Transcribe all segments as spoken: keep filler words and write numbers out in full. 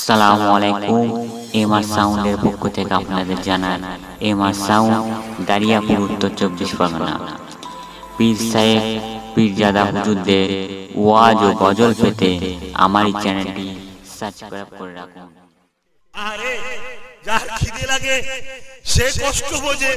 আসসালামু আলাইকুম। এমআর সাউন্ডের পক্ষ থেকে আপনাদের জানাই এমআর সাউন্ড দারিয়াপুর উত্তর চব্বিশ পরগনা। পীর সাহেব পীরজাদা হুজুরদের ওয়াজ ও গজল পেতে আমার এই চ্যানেলটি সাবস্ক্রাইব করে রাখুন। আরে যার খিদে লাগে সে কষ্ট বোঝে,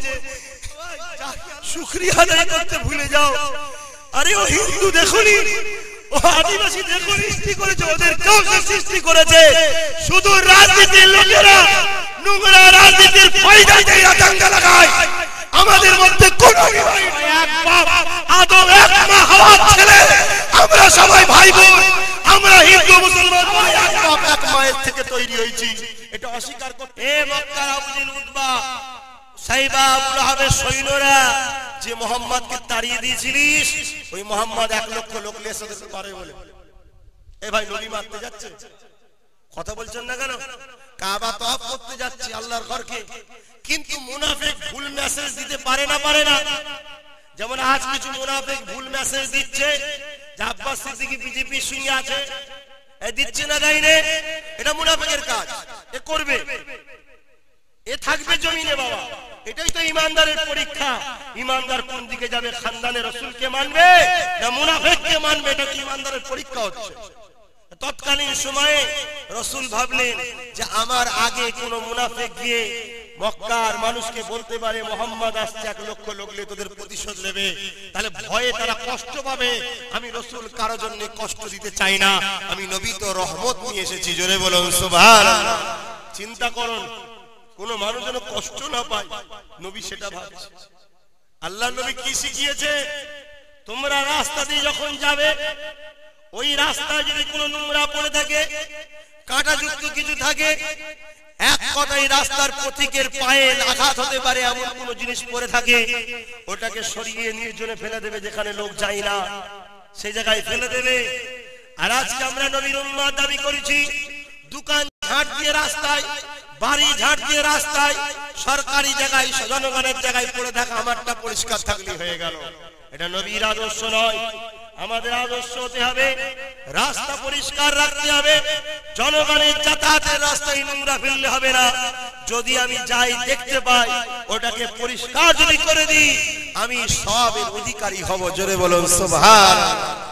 শুকরিয়া আদায় করতে ভুলে যাও। আরে ও হিন্দু দেখুনি, ও আদিবাসী দেখুনি, সৃষ্টি করেছে, ওদের কেউ সৃষ্টি করেছে শুধু রাজনীতির লোকেরা নোংরা রাজনীতির ফায়দাতে দাঙ্গা লাগায়। আমাদের মধ্যে কোনো এক বাপ আদম এক মা হাওয়ার ছেলে, আমরা সবাই ভাই বোন, আমরা হিন্দু মুসলমান এক বাপ এক মায়ের থেকে তৈরি হয়েছি, এটা অস্বীকার করতে। এ মক্কার আবুল উতবা সাইবা আবুল আহাবের সৈন্যরা যে মোহাম্মদকে তাড়িয়ে দিয়েছিলিস, ওই মোহাম্মদ এক লক্ষ লোক লেসে দিতে পারে বলে এ ভাই নবী মারতে যাচ্ছে, কথা বলছেন না কেন? কাবা তওয়াফ করতে যাচ্ছে আল্লাহর ঘরকে, কিন্তু মুনাফিক ভুল মেসেজ দিতে পারে না পারে না যেমন আজ কিছু মুনাফিক ভুল মেসেজ দিচ্ছে যে আব্বাস সিদ্দিকী বিজেপির সঙ্গে আছে, এ দিচ্ছে না দেয় না, এটা মুনাফিকের কাজ, এ করবে, এ থাকবে জমিনে বাবা। এটাই তো ইমানদারের পরীক্ষা। ইমানদার কোন দিকে যাবে, খানদানে রাসূলকে মানবে না মুনাফিককে মানবে, এটা কি ইমানদারের পরীক্ষা হচ্ছে। তৎকালীন সময়ে রাসূল ভাবলেন যে আমার আগে কোন মুনাফিক গিয়ে মক্কার মানুষকে বলতে পারে মুহাম্মদ আসছে, এক লক্ষ লোকলে তোদের প্রতিশোধ নেবে, তাহলে ভয়ে তারা কষ্ট পাবে। আমি রাসূল কারো জন্য কষ্ট দিতে চাই না, আমি নবী তো রহমত নিয়ে এসেছি, জোরে বলুন সুবহানাল্লাহ। চিন্তা করুন কোন মানুষ যেন কষ্ট না পায়, নবী সেটা ভাবছে। আল্লাহ নবী কি শিখিয়েছে, তোমরা রাস্তা দিয়ে যখন যাবে ওই রাস্তায় যদি কোনো নোংরা পড়ে থাকে, কাঁটাযুক্ত কিছু থাকে, এক কথায় রাস্তার পথিকের পায়ে আঘাত হতে পারে এমন কোন জিনিস পড়ে থাকে, ওটাকে সরিয়ে নির্জনে ফেলে দেবে, যেখানে লোক যায় না সেই জায়গায় ফেলে দেবে। আর আজকে আমরা নবীর উম্মত দাবি করেছি, দোকান ঝাড় দিয়ে রাস্তায়, বাড়ি ঝাড় দিয়ে রাস্তায়, সরকারি জায়গায়, জনগণের জায়গায় পড়ে থাকা আমারটা পরিষ্কার থাকলে হয়ে গেল। এটা নবীর আদর্শ নয়। আমাদের আদর্শ হতে হবে রাস্তা পরিষ্কার রাখতে হবে, জনগণের যাতায়াতের রাস্তায় নোংরা ফেললে হবে না। যদি আমি যাই দেখতে পাই ওটাকে পরিষ্কার যদি করে দিই, আমি সবের অধিকারী হব, জোরে বলুন সুবহানাল্লাহ।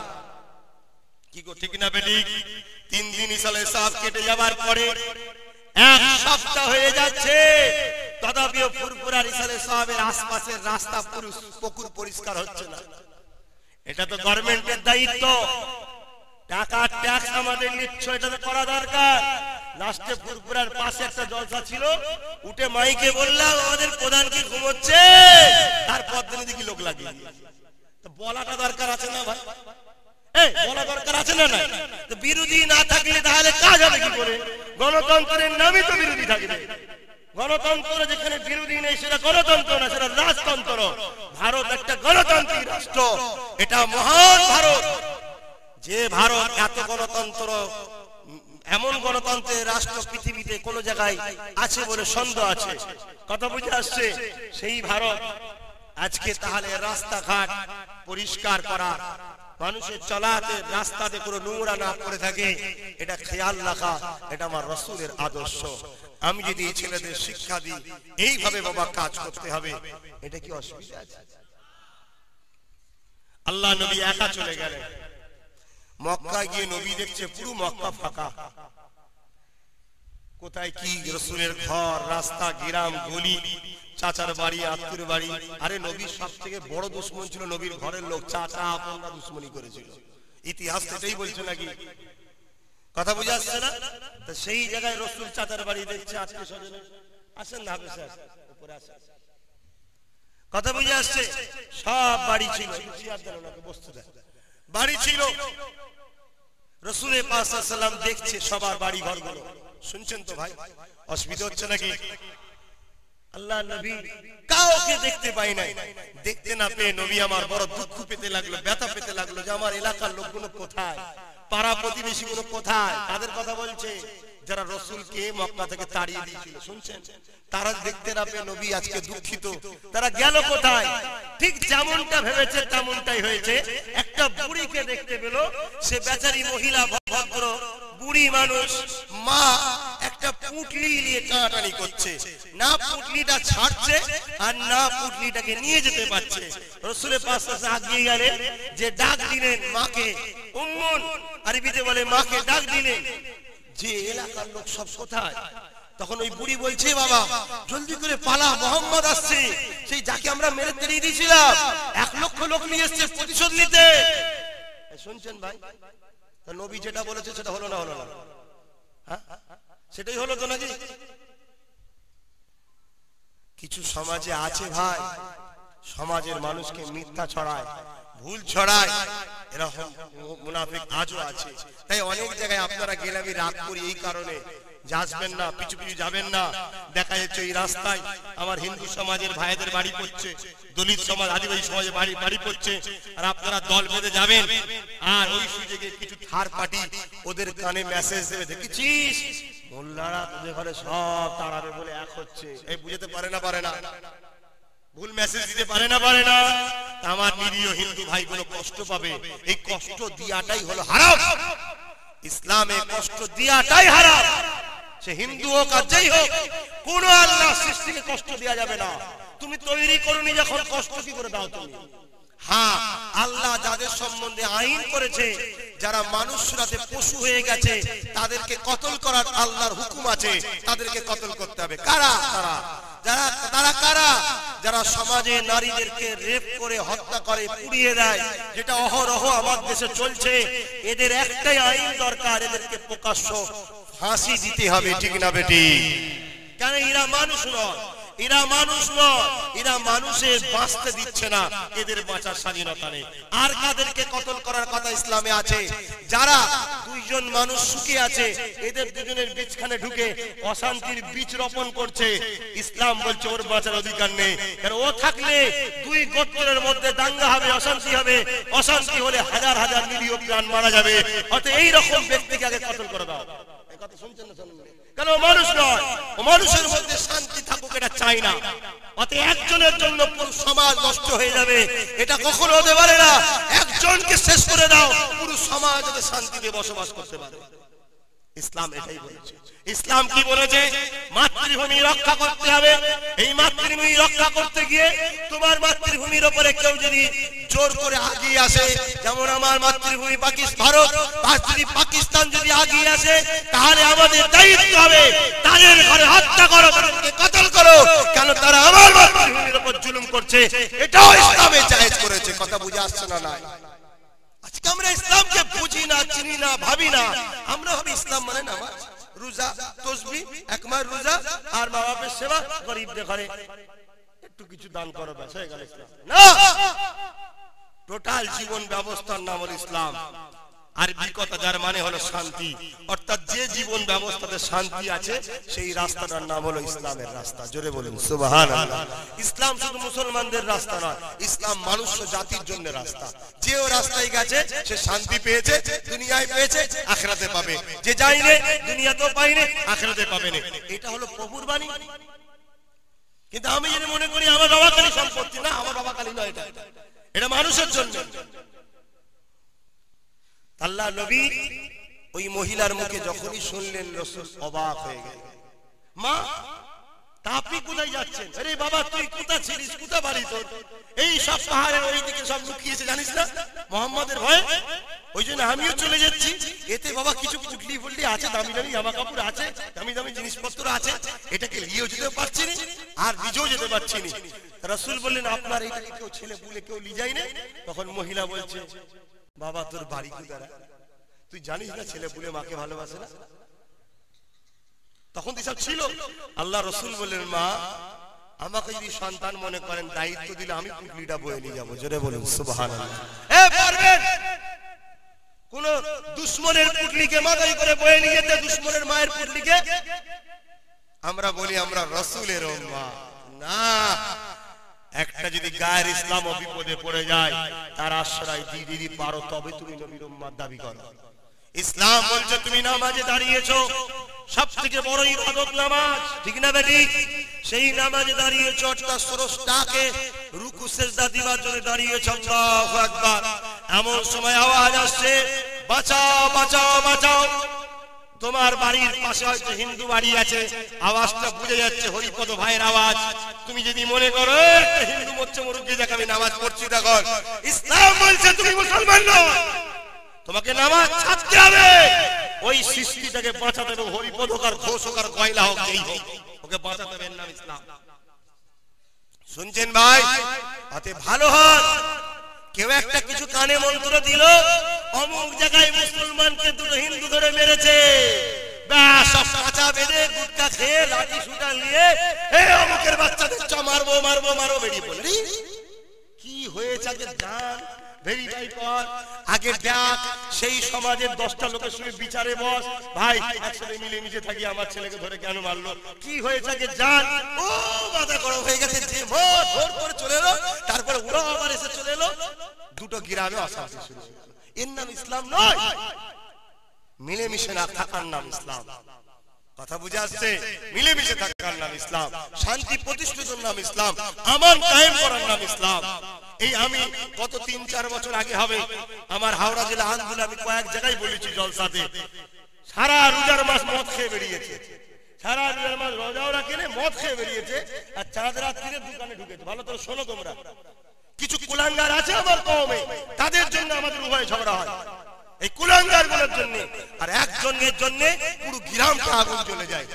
কি গো ঠিক না বেটি? তিন দিন ইসালে সাফ কেটে যাবার পরে এক সপ্তাহ হয়ে যাচ্ছে, তথাপিও ফুরফুরা ইসালে সাহেবের আশপাশের রাস্তা পুকুর পরিষ্কার হচ্ছে না। এটা তো গভর্নমেন্টের দায়িত্ব, টাকা ট্যাক্স আমাদের নিচ্ছে, এটা তো করা দরকার। লাস্টে ফুরফুরার পাশে একটা জলসা ছিল, উঠে মাইকে বললাম আমাদের প্রধান কি ঘুমোচ্ছে, তারপর দিনে দেখি লোক লাগিয়ে দিয়েছে। তো বলাটা দরকার আছে না ভাই? এই বলা দরকার আছে না? না, তো বিরোধী না থাকলে তাহলে কাজ হবে কি করে? গণতন্ত্রের নামই তো বিরোধী থাকবে। গণতন্ত্র যেখানে বিরোধী নেই সেটা গণতন্ত্র না, সেটা রাজতন্ত্র। ভারত একটা গণতান্ত্রিক রাষ্ট্র, এটা মহান ভারত। যে ভারত এত গণতন্ত্র, এমন গণতন্ত্রের রাষ্ট্র পৃথিবীতে কোন জায়গায় আছে বলে সন্দেহ আছে, কথা বুঝে আসছে? সেই ভারত আজকে তাহলে রাস্তাঘাট পরিষ্কার করা, মানুষের চলাতে রাস্তাতে কোনো নোংরা না পড়ে থাকে, এটা খেয়াল রাখা, এটা আমার রাসূলের আদর্শ। আমি যদি এই ছেলেদের শিক্ষা দিই এইভাবে বাবা কাজ করতে হবে, এটা কি অসুবিধা আছে? আল্লাহ নবী একা চলে গেলেন মক্কায় গিয়ে, নবী দেখছে পুরো মক্কা ফাঁকা, কোথায় কি রাসূলের ঘর, রাস্তা, গ্রাম, গলি, চাচার বাড়ি, আত্মীর বাড়ি। আরে নবীর সব থেকে বড় দুশমন ছিল নবীর ঘরের লোক, চাচা আপনরা দুশমনি করেছিল, ইতিহাস এটাই বলছে নাকি? কথা বুঝে আসছে না? তো সেই জায়গায় রাসূল চাচার বাড়ি দেখছে, আত্মীয় স্বজন আসেন না, হাফেজ সাহেব উপরে আসেন, কথা বুঝে আসছে? সব বাড়ি ছিল, বাড়ি ছিল। রাসূল পাক সাল্লাল্লাহু আলাইহি ওয়াসাল্লাম দেখছে সবার বাড়ি ঘরগুলো। শুনছেন তো ভাই, অসুবিধা হচ্ছে নাকি? আল্লাহ নবী কাউকে দেখতে পাই নাই। দেখতে না পেয়ে নবী আমার বড় দুঃখ পেতে লাগলো, ব্যথা পেতে লাগলো যে আমার এলাকার লোকগুলো কোথায়, পাড়া প্রতিবেশীগুলো কোথায়? তাদের কথা বলছে যারা রাসূলকে মক্কা থেকে তাড়িয়ে দিয়েছিল, শুনছেন? তারা দেখতে না পেয়ে নবী আজকে দুঃখিত, তারা গেল কোথায়? ঠিক যেমনটা ভেবেছে তেমনটাই হয়েছে। একটা বুড়িকে দেখতে পেল, সে বেচারি মহিলা, ভদ্র বুড়ি মানুষ, মা পুটলি নিয়ে টানাটানি করছে, না পুটলিটা ছাড়ছে আর না পুটলিটাকে নিয়ে যেতে পারছে। রাসূলের পাশে আগিয়ে গেলেন, যে ডাক দিলেন মাকে, উম্মুন আরবিতে বলে মাকে ডাক দিলেন, যে এলাকার লোক সব কোথায়? তখন ওই বুড়ি বলছে, বাবা জলদি করে পালা, মোহাম্মদ আসছে, সেই যাকে আমরা মেরে তেড়িয়ে দিয়েছিলাম, এক লক্ষ লোক নিয়ে এসেছে প্রতিশোধ নিতে। শুনছেন ভাই? তো নবী যেটা বলেছে সেটা হলো না? হলো না? হ্যাঁ, সেটাই হলো তো নাকি? কিছু সমাজে আছে ভাই, সমাজের মানুষকে মিথ্যা ছড়ায়, ভুল ছড়ায়, এরকম মুনাফিক আজও আছে। তাই অনেক জায়গায় আপনারা গেলে আমি রাগ করি এই কারণে, আসবেন না, পিছু পিছু যাবেন না। দেখা যাচ্ছে এই রাস্তায় আমার হিন্দু সমাজের ভাইদের বাড়ি পড়ছে, দলিত সমাজ, আদিবাসী সমাজের বাড়ি বাড়ি পড়ছে, আর আপনারা দল বেঁধে যাবেন, আর ওই সুযোগে কিছু থার পার্টি ওদের কানে মেসেজ দেবে, দেখেছিস মোল্লারা তোদের ঘরে সব তাড়াবে বলে এক হচ্ছে। এই বুঝতে পারে না? পারে না? ভুল মেসেজ দিতে পারে না? পারে না? আমার নিরীহ হিন্দু ভাইগুলো কষ্ট পাবে। এই কষ্ট দিয়াটাই হলো হারাম। ইসলামে কষ্ট দিয়াটাই হারাম। সে হিন্দু হোক আর যেই হোক, কোন আল্লাহ সৃষ্টিকে কষ্ট দেওয়া যাবে না। তুমি তৈরি করনি যখন, কষ্ট কি করে দাও তুমি? হ্যাঁ, আল্লাহ যাদের সম্বন্ধে আইন করেছে, যারা মানুষরাতে পশু হয়ে গেছে, তাদেরকে কতল করার আল্লাহর হুকুম আছে, তাদেরকে কতল করতে হবে। কারা? তারা যারা তারা কারা? যারা সমাজে নারীদেরকে রেপ করে হত্যা করে, পুড়িয়ে দেয়, যেটা অহরহ আমার দেশে চলছে। এদের একটাই আইন দরকার, এদেরকে প্রকাশ্য ফাঁসি দিতে হবে, ঠিক না বেটি? কেন? এরা মানুষ নয়, এরা মানুষ নয়, এরা মানুষের বাঁচতে দিচ্ছে না, এদের বাঁচার স্বাধীনতা নেই। আর কাদেরকে কতল করার কথা ইসলামে আছে? যারা দুইজন মানুষ সুখে আছে, এদের দুজনের বীজখানে ঢুকে অশান্তির বীজ রোপণ করছে, ইসলাম বলছে ওর বাঁচার অধিকার নেই। কারণ ও থাকলে দুই গোত্রের মধ্যে দাঙ্গা হবে, অশান্তি হবে, অশান্তি হলে হাজার হাজার নিরীহ প্রাণ মারা যাবে। অতএব এই রকম ব্যক্তিকে আগে কতল করে দাও। এই কথা শুনছেন না? শুনুন। কেন? মানুষ নয়, ও মানুষের মধ্যে শান্তি থাকুক এটা চাই না। অতএব একজনের জন্য পুরো সমাজ নষ্ট হয়ে যাবে, এটা কখনো হতে পারে না। একজনকে শেষ করে দাও, পুরো সমাজ যাতে শান্তিতে বসবাস করতে পারে। ইসলাম এটাই বলেছে। ইসলাম কি বলেছে? মাতৃভূমি রক্ষা করতে হবে। এই মাতৃভূমি রক্ষা করতে গিয়ে তোমার মাতৃভূমির উপরে কেউ যদি জোর করে আগিয়ে আসে, যেমন আমার মাতৃভূমি পাকিস্তান, ভারত, আর যদি পাকিস্তান যদি আগিয়ে আসে, তাহলে আমাদের দায়িত্ব হবে তাদের ঘরে হত্যা করো, তাদেরকে কতল করো। কেন? তারা আমার মাতৃভূমির উপর জুলুম করছে। এটাও ইসলামে জায়েজ করেছে। কথা বুঝে আসছে না? নাই। আজকে আমরা ইসলামকে বুঝি না, চিনি না, ভাবি না। আমরা ভাবি ইসলাম মানে নামাজ, রোজা, তাসবিহ, একমাস রোজা, আর মা বাপের সেবা, গরিবদের ঘরে একটু কিছু দান করো, ব্যাস হয়ে গেল ইসলাম। না, টোটাল জীবন ব্যবস্থার নাম হলো ইসলাম। আরবি কথা যার মানে হলো শান্তি, অর্থাৎ যে জীবন ব্যবস্থাতে শান্তি আছে সেই রাস্তাটার নাম হলো ইসলামের রাস্তা। জোরে বলুন সুবহানাল্লাহ। ইসলাম শুধু মুসলমানদের রাস্তা নয়, ইসলাম মানুষ জাতির জন্য রাস্তা। যে ও রাস্তায় গেছে সে শান্তি পেয়েছে, দুনিয়ায় পেয়েছে, আখিরাতে পাবে। যে যায়নি, দুনিয়াতেও পায়নি, আখিরাতে পাবে না। এটা হলো প্রভুর বাণী। কিন্তু আমি যদি মনে করি আমার বাবা কালী সম্পত্তি, না, আমার বাবা কালী নয়, এটা এটা মানুষের জন্য। আল্লাহ নবী ওই মহিলার মুখে যখনই শুনলেন, রাসূল অবাক হয়ে গেলেন। মা, আপনি কোথায় যাচ্ছেন? আরে বাবা, তুই কোথা ছিলিস? কোথা বাড়ি তোর? এই সব পাহাড়ের ওইদিকে সব লুকিয়েছে, জানিস না, মোহাম্মদের ভয়। ওই জন্য আমিও চলে যাচ্ছি। এতে বাবা কিছু পুটলি ফুটলি আছে, দামি দামি জামা কাপড় আছে, দামি দামি জিনিসপত্র আছে, এটাকে নিয়েও যেতে পারছি না আর নিজেও যেতে পারছি না। রাসূল বললেন, আপনার এইটাকে কেউ ছেলে বলে কেউ নিয়ে যায় না? তখন মহিলা বলছে, বাবা তোর বাড়ি কোথায়? তুই জানিস না ছেলে পুলে মাকে ভালোবাসে না? তখন এসব ছিল। আল্লাহ রাসূল বললেন, মা, আমাকে যদি সন্তান মনে করেন, দায়িত্ব দিলে আমি পুটলিটা বয়ে নিয়ে যাবো। জোরে বলুন সুবহানাল্লাহ। এ পারবেন? কোন দুশমনের পুটলিকে মাথায় করে বয়ে নিয়ে যেতে, দুশমনের মায়ের পুটলিকে? আমরা বলি আমরা রাসূলের উম্মাহ। না, একটা যদি গায়ের ইসলাম বিপদে পড়ে যায়, তার আশ্রয় দিয়ে দিদি পারো, তবে তুমি নবীর উম্মাত দাবি করো। ইসলাম বলছে তুমি নামাজে দাঁড়িয়েছো, সবথেকে বড় ইবাদত নামাজ, ঠিক না বেটি? সেই নামাজে দাঁড়িয়েছো, অর্থাৎ স্রষ্টাকে রুকু সিজদা দিবার জন্য দাঁড়িয়েছো। আল্লাহু আকবার। এমন সময় আওয়াজ আসছে, বাঁচাও বাঁচাও বাঁচাও। তোমার বাড়ির পাশে হয়তো হিন্দু বাড়ি আছে, আওয়াজটা বুঝে যাচ্ছে হরিপদ ভাইয়ের আওয়াজ। তুমি যদি মনে করো একটা হিন্দু মরছে মরুক, দেখ আমি নামাজ পড়ছি, দেখো ইসলাম বলছে তুমি মুসলমান নও, তোমাকে নামাজ ছাড়তে হবে। ওই সৃষ্টিটাকে বাঁচাতে হবে, হরিপদ হোক আর ঘোষ হোক আর গয়লা হোক, এই হোক, ওকে বাঁচাতে হবে, নাম ইসলাম। শুনছেন ভাই? অতে ভালো হয় কেউ একটা কিছু কানে মন্ত্র দিল, অমুক জায়গায় মুসলমানকে দুটো হিন্দু ধরে মেরেছে, ব্যাস সব কাঁচা বেঁধে গুটকা খেয়ে লাঠি সুটা নিয়ে এই অমুকের বাচ্চাদের চ মারবো মারবো মারো বেরিয়ে পড়লি। কি হয়েছে আগে জান, ভেরিফাই কর, আগে দেখ সেই সমাজের দশটা লোকের সঙ্গে বিচারে বস, ভাই একসাথে মিলেমিশে থাকি, আমার ছেলেকে ধরে কেন মারলো, কি হয়েছে আগে জান। ও মাথা গরম হয়ে গেছে, যে ভোর ভোর করে চলে এলো, তারপরে ওরা আবার এসে চলে এলো, দুটো গ্রামে অশান্তি শুরু হলো। এর নাম ইসলাম নয়, মিলেমিশে না থাকার নাম ইসলাম। কথা বুঝে আসছে? মিলেমিশে থাকার নাম ইসলাম, শান্তি প্রতিষ্ঠিতের নাম ইসলাম, আমান কায়েম করার নাম ইসলাম। এই আমি গত তিন চার বছর আগে হবে আমার হাওড়া জেলা আন্দোলন, আমি কয়েক জায়গায় বলেছি জলসাতে, সারা রোজার মাস মদ খেয়ে বেরিয়েছে, সারা রোজার মাস রোজাও রাখেনি, মদ খেয়ে বেরিয়েছে, আর চাঁদ রাত্রিরে দোকানে ঢুকেছে। ভালো করে শোনো তোমরা, কিছু কুলাঙ্গার আছে আমার কওমে, তাদের জন্য আমাদের উভয় ঝগড়া হয়, এই কুলাঙ্গার গুলোর জন্য, আর একজনের জন্য পুরো গ্রামটা আগুন জ্বলে যায়।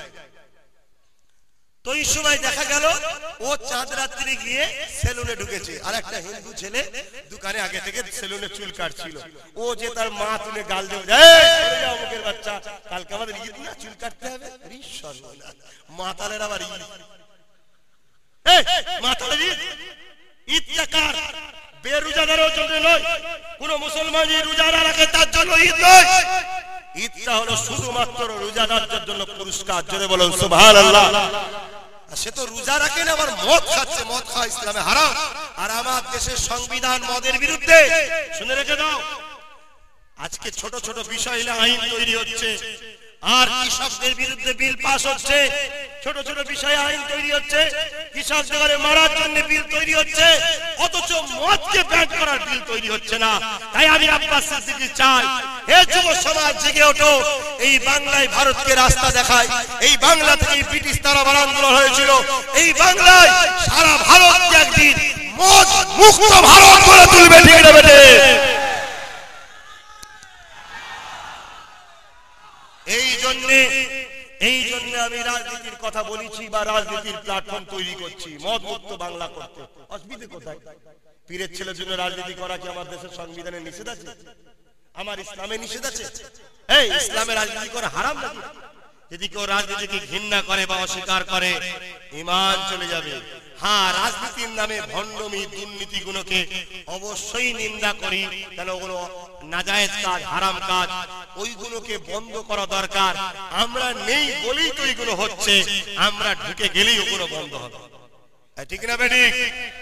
তো এই সময় দেখা গেল ও চাঁদ রাত্রি গিয়ে সেলুনে ঢুকেছে, আর একটা হিন্দু ছেলে দোকানে আগে থেকে সেলুনে চুল কাটছিল, ও যে তার মা তুলে গাল দেবে, এই অমুকের বাচ্চা, কালকে আমাদের ঈদ না, চুল কাটতে হবে। মাতালের আবার ঈদ, এই মাতালের ঈদ, ঈদটা কার? বেরোজাদারের জন্য নয়, কোন মুসলমান রোজা না রাখে তার জন্য ঈদ নয়, ঈদটা হলো শুধুমাত্র রোজাদারদের জন্য পুরস্কার। জোরে বলুন সুবহানাল্লাহ। সে তো রোজা রাখে না, আবার মদ খাচ্ছে, মদ খাওয়া ইসলামে হারাম। আর আমার দেশের সংবিধান মদের বিরুদ্ধে, শুনে রেখে দাও, আজকে ছোট ছোট বিষয় আইন তৈরি হচ্ছে, আর কৃষকদের বিরুদ্ধে বিল পাস হচ্ছে, ছোট ছোট বিষয়ে আইন তৈরি হচ্ছে, কৃষকদের মারার জন্য বিল তৈরি হচ্ছে, অথচ মদকে ব্যান করার বিল তৈরি হচ্ছে না। তাই আমি আব্বাস সিদ্দিকী চাই, হে যুব সমাজ জেগে ওঠো, এই বাংলায় ভারতকে রাস্তা দেখায়, এই বাংলা থেকে ব্রিটিশ তারাবার আন্দোলন হয়েছিল, এই বাংলায় সারা ভারতকে একদিন মদ মুক্ত ভারত করে তুলবে, ঠিক না বেটে? এই জন্য এই জন্য আমি রাজনীতির কথা বলেছি বা রাজনীতির প্ল্যাটফর্ম তৈরি করছি, মদ মুক্ত বাংলা করতে। অসুবিধা কোথায়? পীরের ছেলের জন্য রাজনীতি করা কি আমার দেশের সংবিধানে নিষেধ আছে? আমার ইসলামে নিষেধ আছে? এই ইসলামে রাজনীতি করা হারাম নাকি? যদি কেউ রাজনীতিকে ঘৃণা করে বা অস্বীকার করে, ঈমান চলে যাবে। হ্যাঁ, রাজনীতির নামে ভণ্ডমি দুর্নীতিগুলোকে অবশ্যই নিন্দা করি, কেন ওগুলো নাজায়েজ কাজ, হারাম কাজ, ওইগুলোকে বন্ধ করা দরকার। আমরা নেই বলেই তো এইগুলো হচ্ছে, আমরা ঢুকে গেলেই ওগুলো বন্ধ হবে, ঠিক না বেঠিক?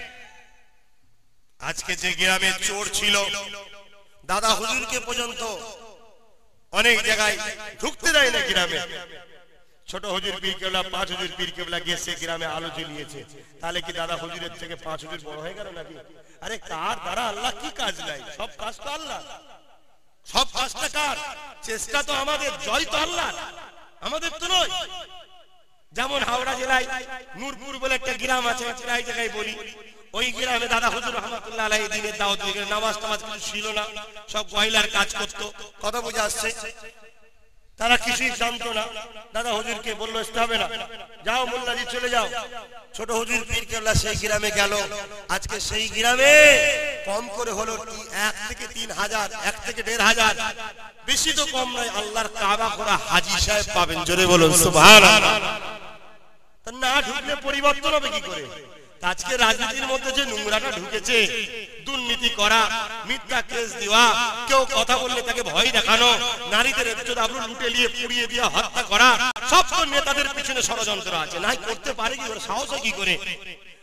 আজকে যে গ্রামে চোর ছিল, দাদা হুজুরকে পর্যন্ত অনেক জায়গায় ঢুকতে দেয় না গ্রামে। ছোট হুজুর পীর কেবলা, পাঁচ হুজুর পীর কেবলা গিয়ে সে গ্রামে আলো জ্বলিয়েছে, তাহলে কি দাদা হুজুরের থেকে পাঁচ হুজুর বড় হয়ে গেল নাকি? আরে কার দ্বারা আল্লাহ কি কাজ নাই? সব কাজ তো আল্লাহ, সব কাজটা কার? চেষ্টা তো আমাদের, জয় তো আল্লাহ, আমাদের তো নয়। যেমন হাওড়া জেলায় নূরপুর বলে একটা গ্রাম আছে, প্রায় জায়গায় বলি, ওই গ্রামে দাদা হুজুর রহমাতুল্লাহ আলাইহি দিনের দাওয়াত দিয়ে নামাজ টামাজ কিছু ছিল না, সব গয়লার কাজ করতো। কথা বুঝে আসছে? তারা কিছুই জানতো না। দাদা হুজুরকে বললো আসতে হবে না, যাও মোল্লাজি চলে যাও। ছোট হুজুর পীর কেবলা সেই গ্রামে গেল। আজকে সেই গ্রামে কম করে হলো এক থেকে তিন হাজার, এক থেকে দেড় হাজার, বেশি তো কম নয়, আল্লাহর কাবা করা হাজী সাহেব পাবেন। জোরে বলুন সুবহানাল্লাহ। তা না ঢুকলে পরিবর্তন হবে কি করে? আজকে রাজনীতির মধ্যে যে নোংরাটা ঢুকেছে, দুর্নীতি করা, মিথ্যা কেস দেওয়া, কেউ কথা বললে তাকে ভয় দেখানো, নারীদের ইজ্জত আবরু লুটে নিয়ে পুড়িয়ে দিয়ে হত্যা করা, সব তো নেতাদের পিছনে ষড়যন্ত্র আছে। নাই করতে পারে কি করে? সাহস কি করে?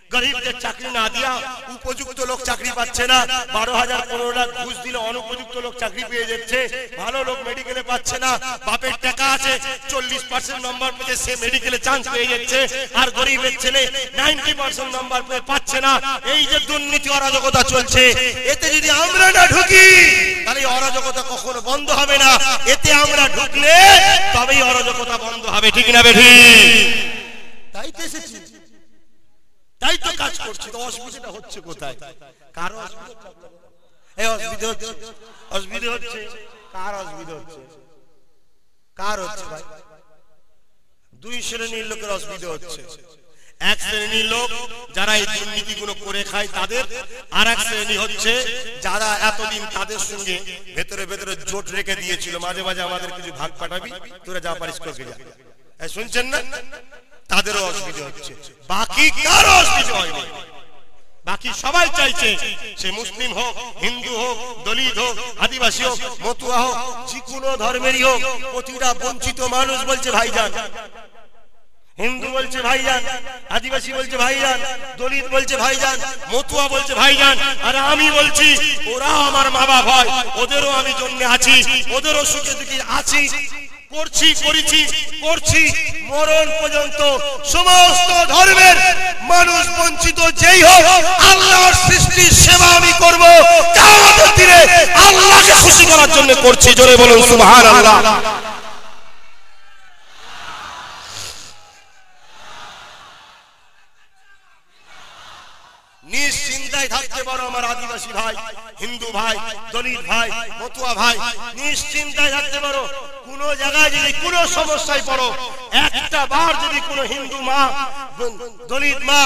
গরিবদের চাকরি না দিয়া উপযুক্ত লোক চাকরি পাচ্ছে না, বারো হাজার পনেরো লাখ ঘুষ দিলে অনুপযুক্ত লোক চাকরি পেয়ে যাচ্ছে, ভালো লোক মেডিকেলে পাচ্ছে না, বাপের টাকা আছে চল্লিশ পার্সেন্ট নম্বর পেয়ে সে মেডিকেলে চান্স পেয়ে যাচ্ছে, আর গরিবের ছেলে নাইনটি পার্সেন্ট নম্বর পেয়ে পাচ্ছে না। এই যে দুর্নীতি অরাজকতা চলছে, এতে যদি আমরা না ঢুকি তাহলে অরাজকতা কখনো বন্ধ হবে না। এতে আমরা ঢুকলে তবেই অরাজকতা বন্ধ হবে, ঠিক না বেঠি? তাই তো এসেছি, তাই তো কাজ করছি। তো অসুবিধাটা হচ্ছে কোথায়? কার অসুবিধা? এই অসুবিধা হচ্ছে, অসুবিধা হচ্ছে কার? অসুবিধা হচ্ছে কার হচ্ছে ভাই? দুই শ্রেণীর লোকের অসুবিধা হচ্ছে। এক শ্রেণীর লোক যারা এই দুর্নীতিগুলো করে খায় তাদের, আর এক শ্রেণী হচ্ছে যারা এতদিন তাদের সঙ্গে ভেতরে ভেতরে জোট রেখে দিয়েছিল, মাঝে মাঝে আমাদের কিছু ভাগ পাঠাবি, তোরা যা পারিস করকে যা। শুনছেন না? তাদেরও অসুবিধা হচ্ছে, বাকি কারো অসুবিধা হয়নি। বাকি সবাই চাইছে, সে মুসলিম হোক, হিন্দু হোক, দলিত হোক, আদিবাসী হোক, মতুয়া হোক, যে কোনো ধর্মেরই হোক, প্রতিটা বঞ্চিত মানুষ বলছে ভাইজান। হিন্দু বলছে ভাইজান, আদিবাসী বলছে ভাইজান, দলিত বলছে ভাইজান, মতুয়া বলছে ভাইজান, আর আমি বলছি ওরা আমার মা বাপ হয়, ওদেরও আমি জন্য আছি, ওদেরও সুখে দুঃখে আছি, করছি, করেছি, করছি মরণ পর্যন্ত। সমস্ত ধর্মের মানুষ বঞ্চিত যেই হোক, আল্লাহর সৃষ্টির সেবা আমি করব, কিয়ামতের দিনে আল্লাহকে খুশি করার জন্য করছি। জোরে বলুন সুবহানাল্লাহ। নিশ্চিন্তায় থাকতে পারো আমার আদিবাসী ভাই, হিন্দু ভাই, দলিত ভাই, মতুয়া ভাই, নিশ্চিন্তায় থাকতে পারো। কোন জায়গায় যদি কোন সমস্যায় পড়ো, একটা বার যদি কোন হিন্দু মা, দলিত মা,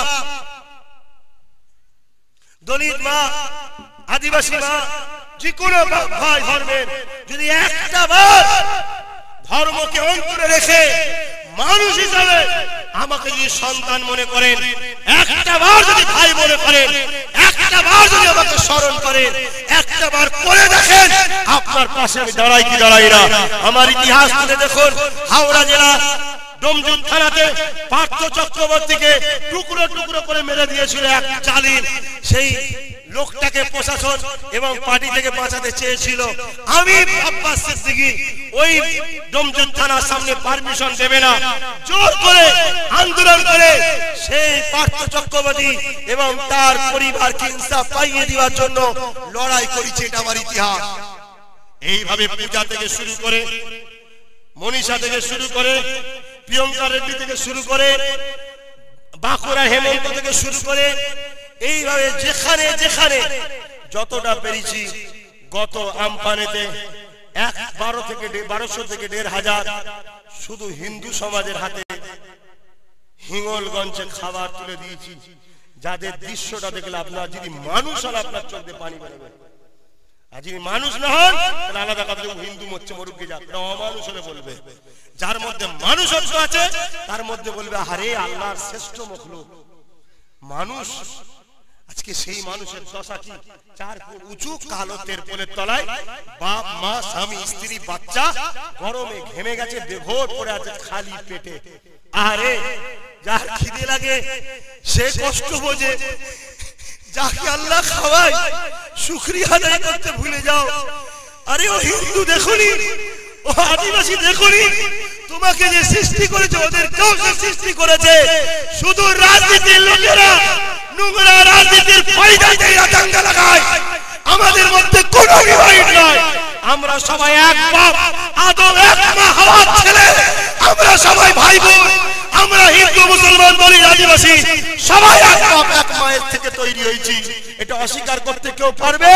দলিত মা, আদিবাসী মা, যে কোনো ভাই ধর্মের যদি একটা বার ধর্মকে অন্তরে রেখে মানুষ হিসাবে আমাকে যদি সন্তান মনে করেন, একটা বার যদি ভাই মনে করেন, একটা বার যদি আমাকে স্মরণ করেন, একটা বার করে দেখেন আপনার পাশে আমি দাঁড়াই কি দাঁড়াই না। আমার ইতিহাস তুলে দেখুন, হাওড়া জেলা ডোমজুর থানাতে পার্থ চক্রবর্তীকে টুকরো টুকরো করে মেরে দিয়েছিল এক জালিম। সেই লোকটাকে প্রশাসন এবং পার্টি থেকে বাঁচাতে চেয়েছিল। আমি আব্বাস সিদ্দিকী ওই ডোমজুর থানার সামনে পারমিশন দেবে না, জোর করে আন্দোলন করে সেই পার্থ চক্রবর্তী এবং তার পরিবারকে ইনসাফ পাইয়ে দেওয়ার জন্য লড়াই করেছে। এটা আমার ইতিহাস। এইভাবে পূজা থেকে শুরু করে, মনীষা থেকে শুরু করে, প্রিয়ঙ্কা রেড্ডি থেকে শুরু করে, বাঁকুড়া হেমন্ত থেকে শুরু করে, এইভাবে যেখানে যেখানে যতটা পেরেছি, গত আমপানেতে এক বারো থেকে বারোশো থেকে দেড় হাজার শুধু হিন্দু সমাজের হাতে হিঙ্গলগঞ্জে খাবার তুলে দিয়েছি, যাদের দৃশ্যটা দেখলে আপনার যদি মানুষ হন আপনার চোখে পানি বেরোবে, আর যদি মানুষ না হন তাহলে আলাদা কথা, হিন্দু মরছে মরুকে যাক, অমানুষ হলে বলবে। যার মধ্যে মানুষত্ব আছে তার মধ্যে বলবে আরে আল্লাহর শ্রেষ্ঠ মখলুক মানুষ। আজকে সেই মানুষের দশা কি? চার ফুট উঁচু কালো তেরপলের তলায় বাপ মা স্বামী স্ত্রী বাচ্চা গরমে ঘেমে গেছে, বেঘোর পড়ে আছে খালি পেটে। আরে যার খিদে লাগে সে কষ্ট বোঝে, যাকে আল্লাহ খাওয়ায় শুকরিয়া আদায় করতে ভুলে যাও। আরে ও হিন্দু দেখুনি, ও আদিবাসী দেখুনি, তোমাকে যে সৃষ্টি করেছে ওদের কেউ সৃষ্টি করেছে। শুধু রাজনীতির লোকেরা নোংরা রাজনীতির ফায়দাতে দাঙ্গা লাগায়। আমাদের মধ্যে কোনো ডিভাইড নাই, আমরা সবাই এক বাপ আদম এক মা হওয়ার ছেলে, আমরা সবাই ভাই বোন, আমরা হিন্দু মুসলমান দলিত আদিবাসী সবাই এক বাপ এক মায়ের থেকে তৈরি হয়েছি। এটা অস্বীকার করতে কেউ পারবে?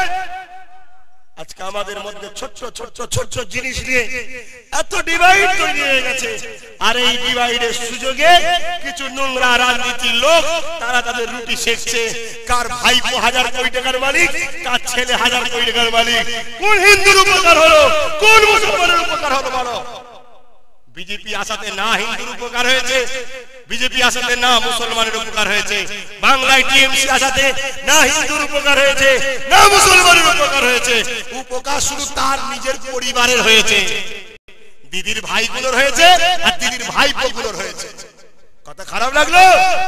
আজকে আমাদের মধ্যে ছোট ছোট ছোট জিনিস নিয়ে এত ডিভাইড তৈরি হয়ে গেছে। আর এই ডিভাইডের সুযোগে কিছু নোংরা রাজনীতির লোক তারা তাদের রুটি শেখছে। কার ভাইপো হাজার কোটি টাকার মালিক, কার ছেলে হাজার কোটি টাকার মালিক। কোন হিন্দুর উপকার হলো, কোন মুসলমানের উপকার হলো বলো? বিজেপি আসাতে না হিন্দুর উপকার হয়েছে, বিজেপি আসাতে না মুসলমানের উপকার হয়েছে, বাংলায় টিএমসি আসাতে না হিন্দুর উপকার হয়েছে না মুসলমানের উপকার হয়েছে। উপকার শুধু তার নিজের পরিবারের হয়েছে, দিদির ভাইগুলোর হয়েছে আর দিদির ভাইপোগুলোর হয়েছে। কথা খারাপ লাগলো?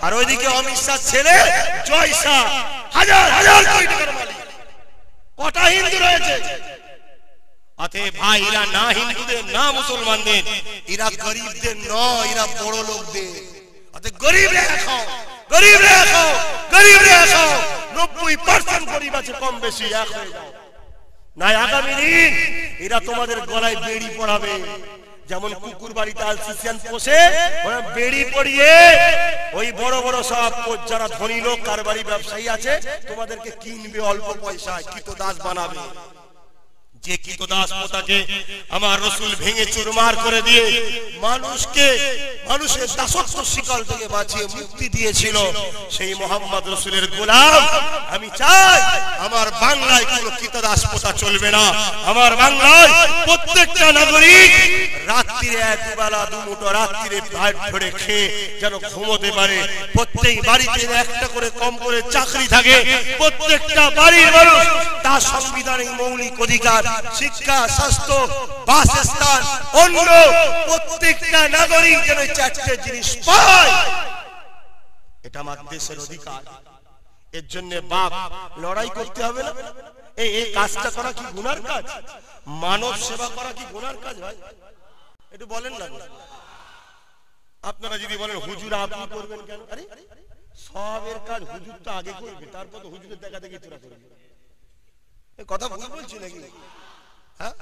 আর ওইদিকে অমিত শাহ ছেলে জয় শাহ হাজার হাজার কোটি টাকার মালিক। কটা হিন্দু রয়েছে? অতএব ভাই, এরা না হিন্দুদের না মুসলমানদের, এরা গরিবদের নয়, এরা বড় লোকদের। অতএব গরিব রেখো, গরিব রেখো, গরিব রেখো। নব্বই পার্সেন্ট গরিব আছে, কম বেশি এক হয়ে যাও। না আগামী দিন এরা তোমাদের গলায় বেড়ি পড়াবে। যেমন কুকুর বাড়িতে আলসিসিয়ান পোষে, ওরা বেড়ি পড়িয়ে ওই বড় বড় সব যারা ধনী লোক কারবারি ব্যবসায়ী আছে তোমাদেরকে কিনবে অল্প পয়সায়, কৃতদাস বানাবে। যে কৃতদাস প্রথাকে আমার রাসূল ভেঙে চুরমার করে দিয়ে মানুষকে মানুষের দাসত্ব শিকল থেকে বাঁচিয়ে মুক্তি দিয়েছিল, সেই মোহাম্মদ রাসূলের গোলাম আমি চাই আমার বাংলায় কোনো কৃতদাস প্রথা চলবে না। আমার বাংলায় প্রত্যেকটা নাগরিক রাত্রিরে এক বেলা দুমুঠো রাত্রিরে ভাত ধরে খেয়ে যেন ঘুমোতে পারে। প্রত্যেক বাড়িতে একটা করে কম করে চাকরি থাকে। প্রত্যেকটা বাড়ির মানুষ তার সাংবিধানিক মৌলিক অধিকার শিক্ষা, স্বাস্থ্য, বাসস্থান, অন্য প্রত্যেকটা নাগরিক যেন চারটে জিনিস পায়, এটা আমার দেশের অধিকার। এর জন্য বাপ লড়াই করতে হবে না। এই এই কাজটা করা কি গুনার কাজ? মানব সেবা করা কি গুনার কাজ ভাই? একটু বলেন না। আপনারা যদি বলেন হুজুর আপনি করবেন কেন? আরে সবের কাজ হুজুর তো আগে করবে, তারপর তো হুজুরের দেখা দেখি তোরা করবে। এই কথা ভুল বলছি নাকি? হ্যাঁ,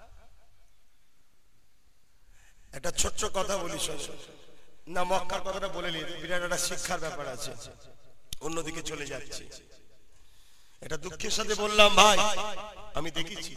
একটা ছোট্ট কথা বলি না, মক্কার কথাটা বলে নিই, বিরাট একটা শিক্ষার ব্যাপার আছে, অন্যদিকে চলে যাচ্ছে। এটা দুঃখের সাথে বললাম ভাই, আমি দেখেছি,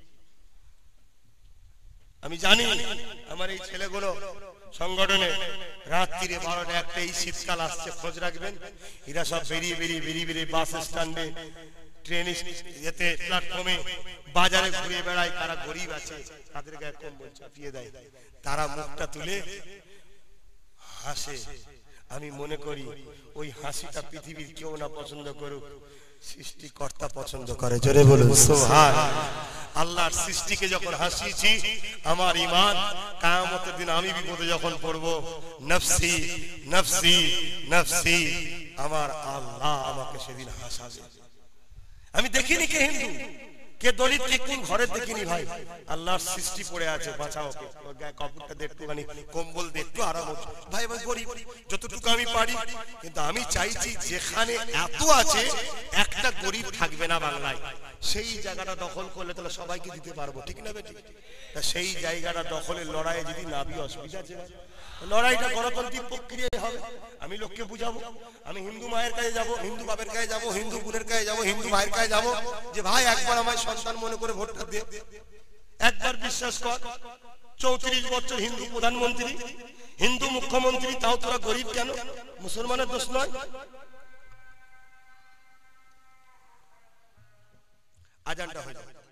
আমি জানি আমার এই ছেলেগুলো সংগঠনে রাত্রিরে বারোটা একটা, এই শীতকাল আসছে খোঁজ রাখবেন, এরা সব বেরিয়ে বেরিয়ে বেরিয়ে বেরিয়ে বাস স্ট্যান্ডে, ট্রেন এতে, প্ল্যাটফর্মে, বাজারে ঘুরে বেড়ায়। তারা গরিব আছে, তাদের গায়ে কম্বল চাপিয়ে দেয়, তারা মুখটা তুলে হাসে। আমি মনে করি ওই হাসিটা পৃথিবীর কেউ না পছন্দ করুক, সৃষ্টিকর্তা পছন্দ করে। জোরে বলুন সুবহান। আল্লাহর সৃষ্টিকে যখন হাসিয়েছি, আমার ঈমান কিয়ামতের দিন আমি বিপদে যখন পড়ব, নফসি নফসি নফসি, আমার আল্লাহ আমাকে সেদিন হাসাবে। আমি দেখিনি কে হিন্দু কে দলিত কে কোন ঘরে দেখিনি ভাই, আল্লাহর সৃষ্টি পড়ে আছে, বাঁচাও ওকে, ওর গায়ে কাপড়টা দে একটুখানি, কম্বল দে একটু আরাম হচ্ছে। ভাই আমি গরিব, যতটুকু আমি পারি, কিন্তু আমি চাইছি যেখানে এত আছে একটা গরিব থাকবে না বাংলায়। সেই জায়গাটা দখল করলে তাহলে সবাইকে দিতে পারবো, ঠিক না বেটি? তা সেই জায়গাটা দখলের লড়াইয়ে যদি নাবি, অসুবিধা আছে না? লড়াইটা গণতান্ত্রিক প্রক্রিয়ায় হবে। আমি লোককে বুঝাবো, আমি হিন্দু মায়ের কাছে যাব, হিন্দু বাপের কাছে যাব, হিন্দু বোনের কাছে যাব, হিন্দু ভাইয়ের কাছে যাব, যে ভাই একবার আমার সন্তান মনে করে ভোটটা দে। একবার বিশ্বাস কর, চৌত্রিশ বছর হিন্দু প্রধানমন্ত্রী, হিন্দু মুখ্যমন্ত্রী, তাও তোরা গরিব কেন? মুসলমানের দোষ নয়। আজানটা হয়ে যাবে।